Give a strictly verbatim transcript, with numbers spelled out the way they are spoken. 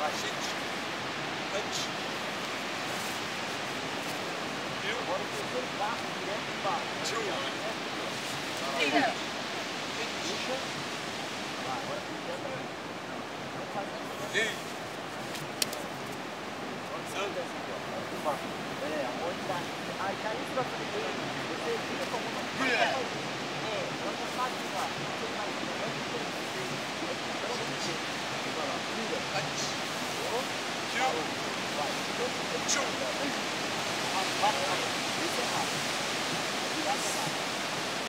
Gente. Antes. Viu? Agora o terceiro passo direto embaixo. Tio. Tira. Puxa. Vai, agora fica atrás. Vamos fazer. Ei. Vamos fazer assim, ó. É, aonde tá? Aí caiu pra frente.